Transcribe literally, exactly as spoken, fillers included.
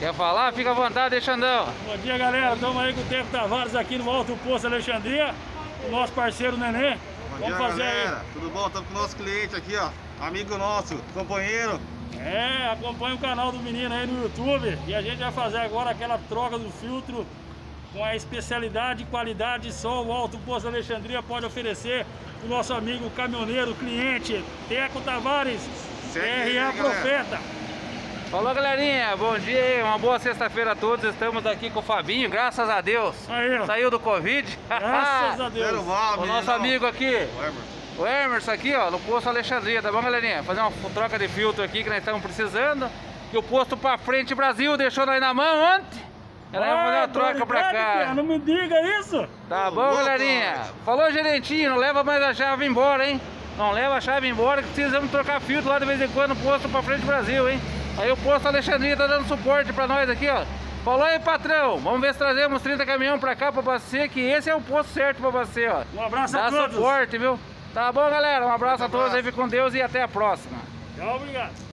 Quer falar? Fica à vontade, deixa Xandão. Bom dia, galera. Estamos aí com o Teco Tavares aqui no Alto Posto Alexandria. O nosso parceiro Nenê. Bom Vamos dia, fazer galera. aí. Tudo bom? Estamos com o nosso cliente aqui, ó. Amigo nosso, companheiro. É, acompanha o canal do menino aí no YouTube. E a gente vai fazer agora aquela troca do filtro com a especialidade e qualidade de som. O Alto Posto Alexandria pode oferecer o nosso amigo caminhoneiro, cliente Teco Tavares, R A Profeta. Falou, galerinha, bom dia, uma boa sexta-feira a todos. Estamos aqui com o Fabinho, graças a Deus. Aí, ó. Saiu do Covid. Graças a Deus. Zero mal, O menino. nosso amigo aqui, O Emerson. o Emerson aqui, ó, no posto Alexandria, tá bom, galerinha? Fazer uma troca de filtro aqui que nós estamos precisando. E o posto pra frente Brasil deixou nós na mão ontem. Ela vai fazer uma troca pra cá. Não me diga isso. Tá Ô, bom, louco, galerinha? nós. Falou, gerentinho, não leva mais a chave embora, hein? Não leva a chave embora que precisamos trocar filtro lá de vez em quando no posto pra frente Brasil, hein? Aí o posto Alexandria tá dando suporte pra nós aqui, ó. Falou aí, patrão. Vamos ver se trazemos trinta caminhões pra cá pra abastecer, que esse é o posto certo pra abastecer, ó. Um abraço Dá a todos. suporte, viu? Tá bom, galera? Um abraço a todos aí, fique com Deus e até a próxima. Tchau, obrigado.